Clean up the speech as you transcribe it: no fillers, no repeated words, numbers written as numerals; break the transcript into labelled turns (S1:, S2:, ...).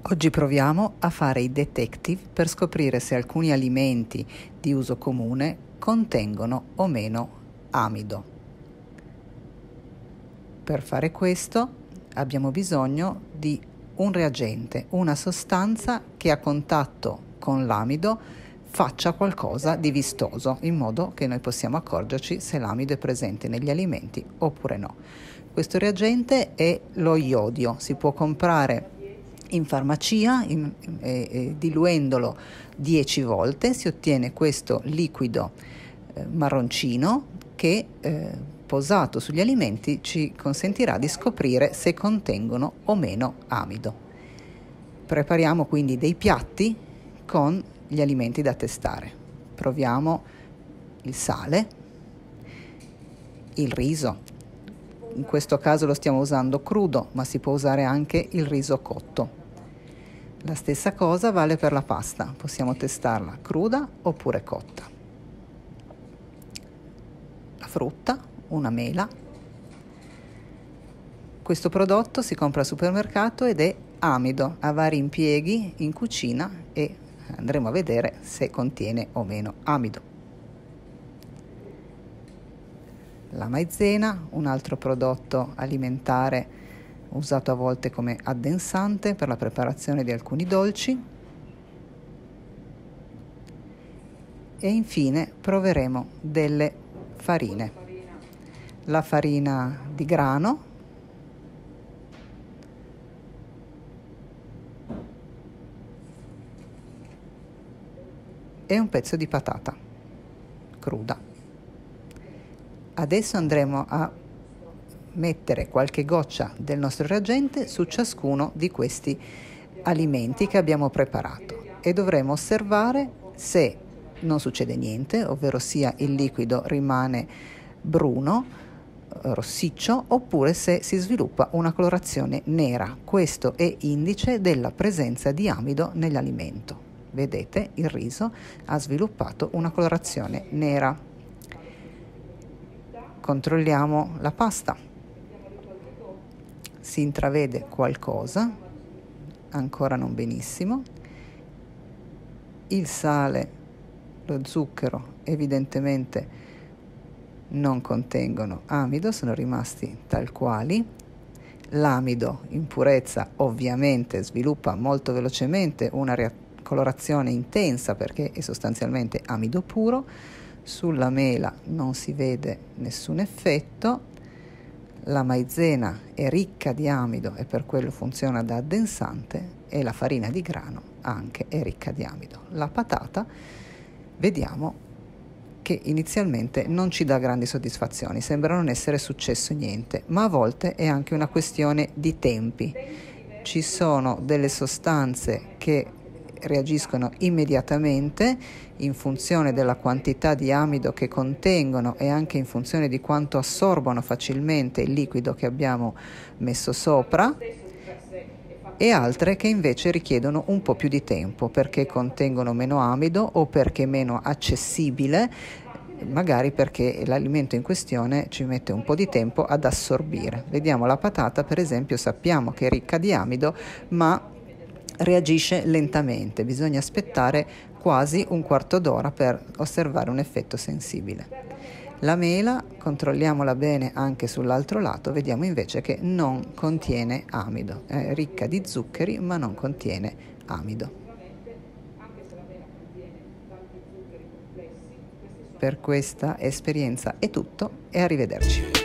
S1: Oggi proviamo a fare i detective per scoprire se alcuni alimenti di uso comune contengono o meno amido. Per fare questo abbiamo bisogno di un reagente, una sostanza che a contatto con l'amido faccia qualcosa di vistoso, in modo che noi possiamo accorgerci se l'amido è presente negli alimenti oppure no. Questo reagente è lo iodio, si può comprare in farmacia diluendolo 10 volte si ottiene questo liquido marroncino che posato sugli alimenti ci consentirà di scoprire se contengono o meno amido. Prepariamo quindi dei piatti con gli alimenti da testare. Proviamo il sale, il riso. In questo caso lo stiamo usando crudo, ma si può usare anche il riso cotto. La stessa cosa vale per la pasta, possiamo testarla cruda oppure cotta. La frutta, una mela. Questo prodotto si compra al supermercato ed è amido, ha vari impieghi in cucina e andremo a vedere se contiene o meno amido. La maizena, un altro prodotto alimentare usato a volte come addensante per la preparazione di alcuni dolci. E infine proveremo delle farine. La farina di grano, e un pezzo di patata cruda. Adesso andremo a mettere qualche goccia del nostro reagente su ciascuno di questi alimenti che abbiamo preparato e dovremo osservare se non succede niente, ovvero sia il liquido rimane bruno, rossiccio, oppure se si sviluppa una colorazione nera. Questo è indice della presenza di amido nell'alimento. Vedete, il riso ha sviluppato una colorazione nera. Controlliamo la pasta. Si intravede qualcosa, ancora non benissimo. Il sale, lo zucchero evidentemente non contengono amido, sono rimasti tal quali. L'amido in purezza ovviamente sviluppa molto velocemente una colorazione intensa perché è sostanzialmente amido puro. Sulla mela non si vede nessun effetto. La maizena è ricca di amido e per quello funziona da addensante e la farina di grano anche è ricca di amido. La patata vediamo che inizialmente non ci dà grandi soddisfazioni, sembra non essere successo niente, ma a volte è anche una questione di tempi. Ci sono delle sostanze che reagiscono immediatamente in funzione della quantità di amido che contengono e anche in funzione di quanto assorbono facilmente il liquido che abbiamo messo sopra, e altre che invece richiedono un po' più di tempo perché contengono meno amido o perché è meno accessibile, magari perché l'alimento in questione ci mette un po' di tempo ad assorbire. Vediamo la patata, per esempio, sappiamo che è ricca di amido, ma reagisce lentamente, bisogna aspettare quasi un quarto d'ora per osservare un effetto sensibile. La mela, controlliamola bene anche sull'altro lato, vediamo invece che non contiene amido, è ricca di zuccheri ma non contiene amido. Per questa esperienza è tutto e arrivederci.